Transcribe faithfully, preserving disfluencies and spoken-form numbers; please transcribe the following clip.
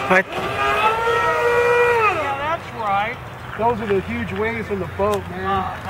I Yeah, that's right. Those are the huge waves from the boat, man. Uh,